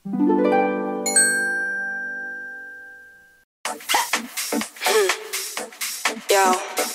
Yo.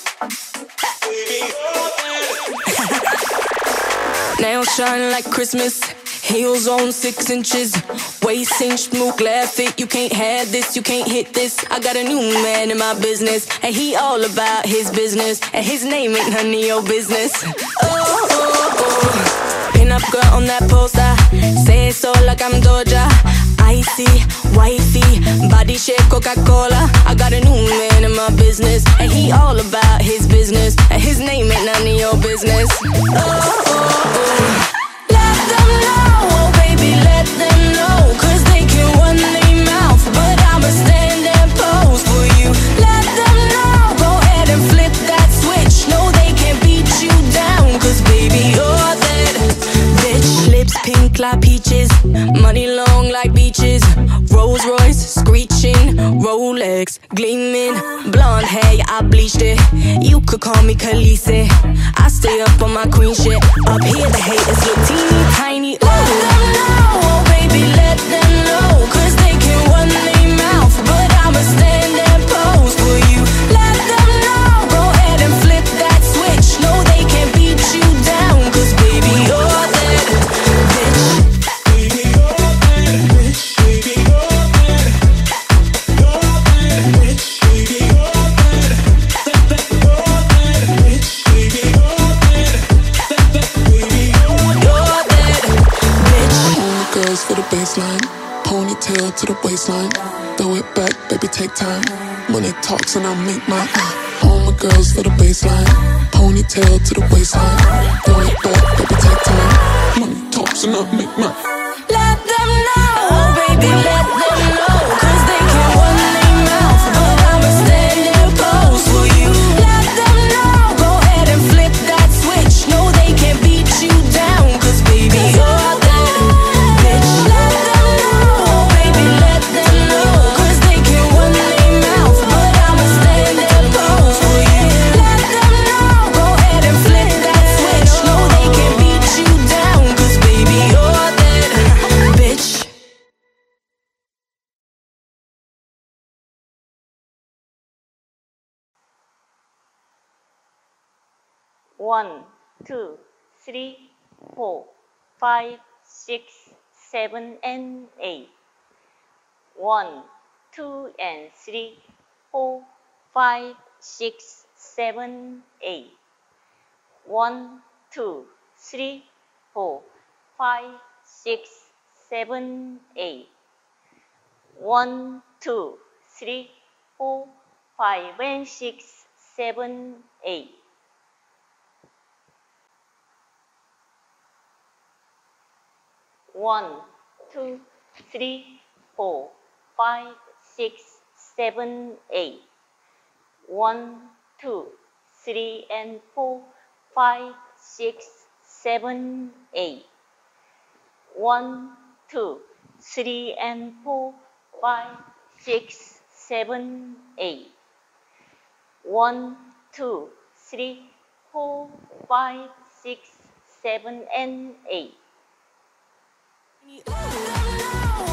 Nails shine like Christmas. Heels on 6 inches. Waist inch, move, glad fit. You can't have this, you can't hit this. I got a new man in my business, and he all about his business, and his name ain't none of your business. Oh, oh, oh. Pin up girl on that poster. Say it so like I'm Doja. Icy, wifey, body shape Coca-Cola. I got a new man in my business, and he all about his business, and his name ain't none of your business. Oh, oh, oh. Let them know, oh baby, let them know, 'cause they can run their mouth, but I'ma stand and pose for you. Let them know, go ahead and flip that switch. No, they can't beat you down, 'cause baby, you're that bitch. Lips pink like peaches, money long like beaches. Rolls Royce screeching, Rolex gleaming. Blonde hair, I bleached it. You could call me Khaleesi. I stay up on my queen shit. Up here the haters look teeny tiny. Ooh. Let them know, oh baby, let them know, 'cause they can run their mouth, but I'ma stand and pose for you. Let them know, go ahead and flip that switch. No, they can't beat you down, 'cause baby, you're that bitch. Baby, you're that bitch. Baby, you're that. You're that bitch. Baby, you're that. You're that bitch. Baby, you're that. Baby, you're that bitch. All the girls for the baseline, ponytail to the waistline. Throw it back, baby, take time. Money talks and I'll make mine. All my girls for the baseline, ponytail to the waistline. Throw it back, baby, take time. Money talks and I'll make mine. Let them know, oh baby, let them know, 'cause they can run their mouth, but I'ma stand and pose for you. Let them know, go ahead and flip that switch. No, they can't beat you down, 'cause baby, you're that bitch. Let them know, oh baby, let them know, 'cause they can run their mouth, but I'ma stand and pose for you. Let them know, go ahead and flip that switch. No, they can't beat you down, 'cause baby, you're that bitch. One, two, three, 4, 5, 6, 7, and 8. 1, 2, and 3, 4, 5, 6, 7, 8. 1, 2, 3, 4, 5, 6, 7, 8. 1, 2, 3, 4, 5, and 6, 7, 8. 1, 2, 3, 4, 5, 6, 7, 8. 1, 2, 3, and 4, 5, 6, 7, 8. 1, 2, 3, and 4, 5, 6, 7, 8. 1, 2, 3, 4, 5, 6, 7, and 8. Let them know,